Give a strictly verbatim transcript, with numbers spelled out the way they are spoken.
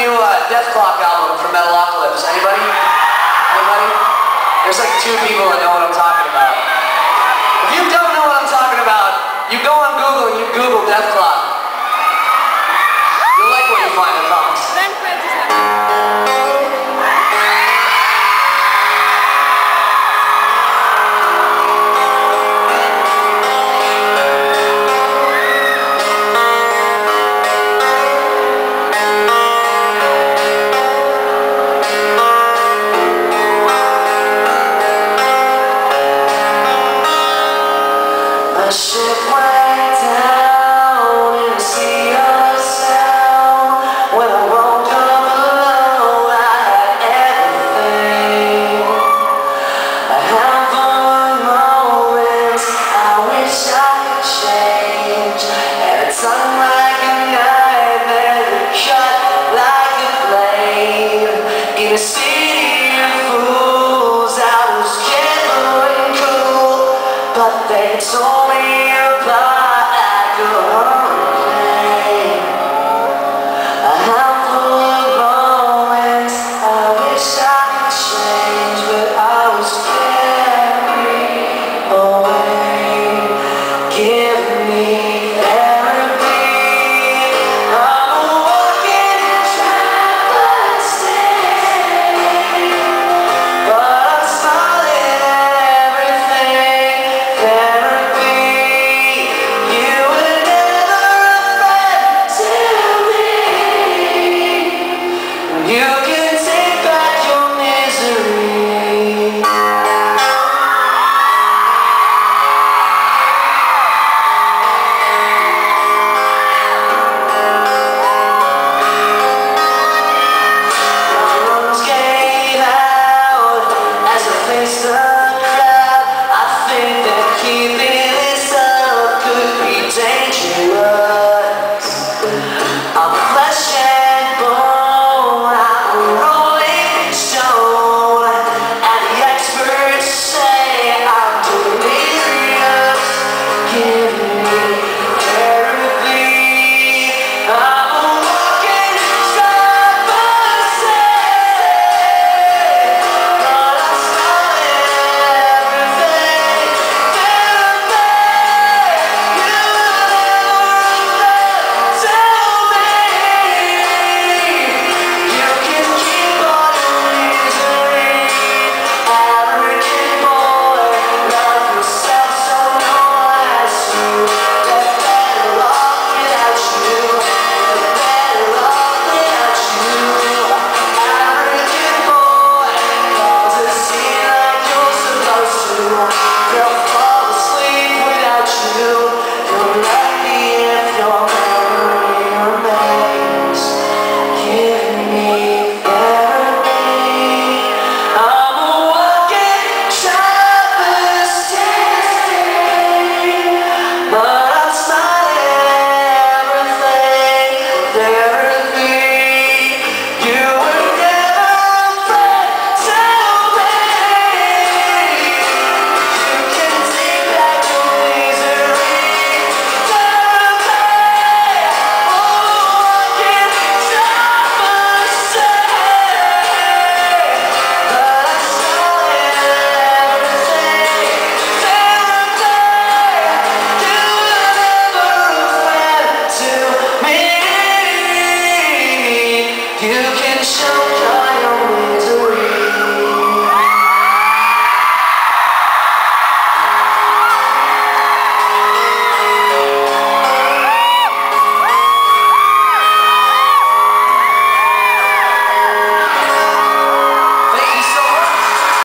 new uh, Death Clock album from Metalocalypse. Anybody? Anybody? There's like two people that know what I'm talking about. If you don't know what I'm talking about, you go on Google and you Google Death Clock. You'll like what you find, I promise. A ship went down in a sea of sound. When I woke up alone, I had everything. A handful of moments I wish I could change, and a tongue like a nightmare that cut like a blade. In a city of fools, I was gentle and cool, but they told me show